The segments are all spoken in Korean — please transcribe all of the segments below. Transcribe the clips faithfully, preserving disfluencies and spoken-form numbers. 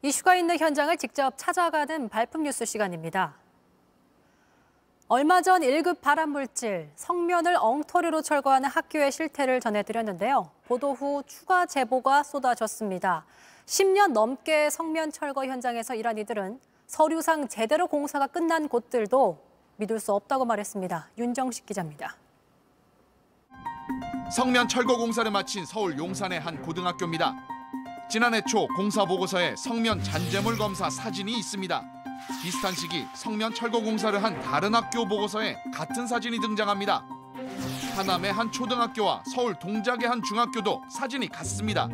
이슈가 있는 현장을 직접 찾아가는 발품 뉴스 시간입니다. 얼마 전 일 급 발암물질 성면을 엉터리로 철거하는 학교의 실태를 전해드렸는데요. 보도 후 추가 제보가 쏟아졌습니다. 십 년 넘게 성면 철거 현장에서 일한 이들은 서류상 제대로 공사가 끝난 곳들도 믿을 수 없다고 말했습니다. 윤정식 기자입니다. 성면 철거 공사를 마친 서울 용산의 한 고등학교입니다. 지난해 초 공사 보고서에 성면 잔재물 검사 사진이 있습니다. 비슷한 시기 성면 철거 공사를 한 다른 학교 보고서에 같은 사진이 등장합니다. 하남의 한 초등학교와 서울 동작의 한 중학교도 사진이 같습니다.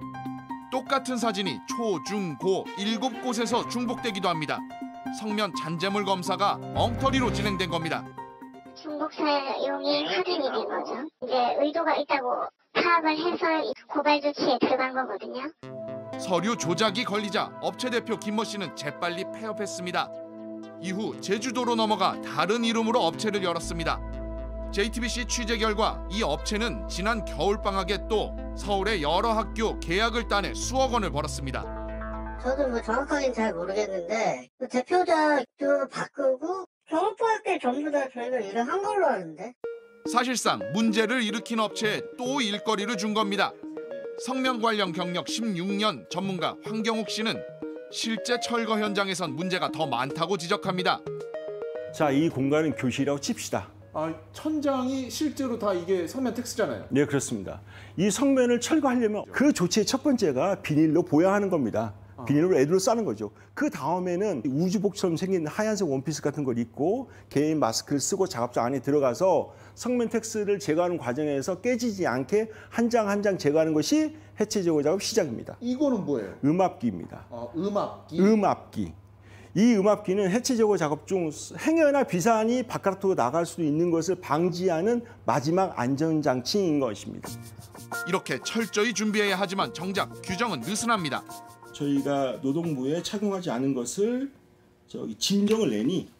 똑같은 사진이 초, 중, 고 일곱 곳에서 중복되기도 합니다. 성면 잔재물 검사가 엉터리로 진행된 겁니다. 중복 사용이 확인이 된 거죠. 이제 의도가 있다고 파악을 해서 고발 조치에 들어간 거거든요. 서류 조작이 걸리자 업체 대표 김모 씨는 재빨리 폐업했습니다. 이후 제주도로 넘어가 다른 이름으로 업체를 열었습니다. 제이티비씨 취재 결과 이 업체는 지난 겨울방학에 또 서울의 여러 학교 계약을 따내 수억 원을 벌었습니다. 저도 뭐 정확하게는 잘 모르겠는데 그 대표자도 바꾸고 경업부할 때 전부 다 저희가 일을 한 걸로 아는데. 사실상 문제를 일으킨 업체에 또 일거리를 준 겁니다. 성면 관련 경력 십육 년 전문가 황경욱 씨는 실제 철거 현장에선 문제가 더 많다고 지적합니다. 자, 이 공간은 교실이라고 칩시다. 아, 천장이 실제로 다 이게 성면 텍스잖아요. 네, 그렇습니다. 이 성면을 철거하려면 그 조치의 첫 번째가 비닐로 보양하는 겁니다. 비닐로 애들로 싸는 거죠. 그 다음에는 우주복처럼 생긴 하얀색 원피스 같은 걸 입고 개인 마스크를 쓰고 작업장 안에 들어가서 성면 텍스를 제거하는 과정에서 깨지지 않게 한 장 한 장 제거하는 것이 해체 제거 작업 시작입니다. 이거는 뭐예요? 음압기입니다. 아, 음압기? 음압기. 이 음압기는 해체 제거 작업 중 행여나 비산이 바깥으로 나갈 수도 있는 것을 방지하는 마지막 안전장치인 것입니다. 이렇게 철저히 준비해야 하지만 정작 규정은 느슨합니다. 저희가 노동부에 착용하지 않은 것을 저기 진정을 내니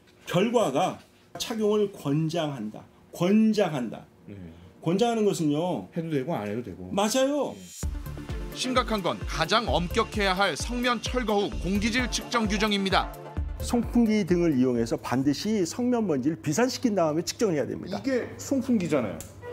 결과가 착용을 권장한다. 권장한다. 네. 권장하는 것은요. 해도 되고 안 해도 되고. 맞아요. 심각한 건 가장 엄격해야 할 성면 철거 후 공기질 측정 규정입니다. 송풍기 등을 이용해서 반드시 성면 먼지를 비산시킨 다음에 측정을 해야 됩니다. 이게 송풍기잖아요.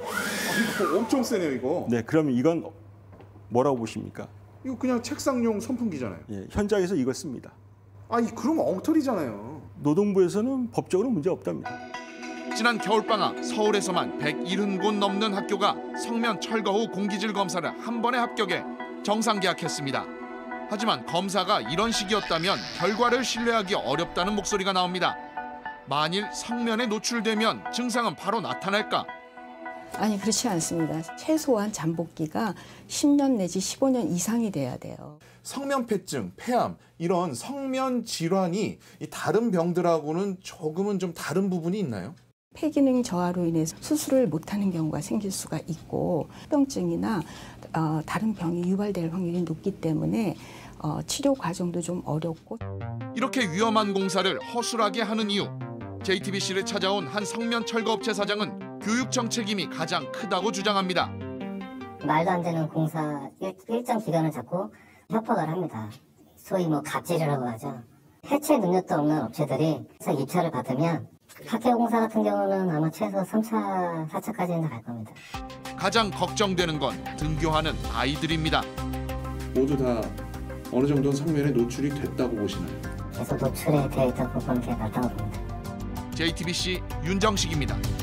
아, 이거 엄청 세네요, 이거. 네, 그러면 이건 뭐라고 보십니까? 이거 그냥 책상용 선풍기잖아요. 예, 현장에서 이걸 씁니다. 아니, 그러면 엉터리잖아요. 노동부에서는 법적으로 문제 없답니다. 지난 겨울방학 서울에서만 백칠십 곳 넘는 학교가 성면 철거 후 공기질 검사를 한 번에 합격해 정상 계약했습니다. 하지만 검사가 이런 식이었다면 결과를 신뢰하기 어렵다는 목소리가 나옵니다. 만일 성면에 노출되면 증상은 바로 나타날까? 아니, 그렇지 않습니다. 최소한 잠복기가 십 년 내지 십오 년 이상이 돼야 돼요. 성면폐증, 폐암 이런 성면 질환이 이 다른 병들하고는 조금은 좀 다른 부분이 있나요? 폐기능 저하로 인해서 수술을 못하는 경우가 생길 수가 있고 합병증이나 어, 다른 병이 유발될 확률이 높기 때문에 어, 치료 과정도 좀 어렵고. 이렇게 위험한 공사를 허술하게 하는 이유. 제이티비씨를 찾아온 한 성면 철거 업체 사장은 교육 정책임이 가장 크다고 주장합니다. 말도 안 되는 공사 일, 일정 기간을 잡고 협박을 합니다. 소위 뭐 갑질이라고 하죠. 해체 능력도 없는 업체들이 입찰을 받으면 학교 공사 같은 경우는 아마 최소 삼 차, 사 차까지는 갈 겁니다. 가장 걱정되는 건 등교하는 아이들입니다. 모두 다 어느 정도는 성면에 노출이 됐다고 보시나요? 계속 노출이 되어 있다고 보는 게 낫다고 봅니다. 제이티비씨 윤정식입니다.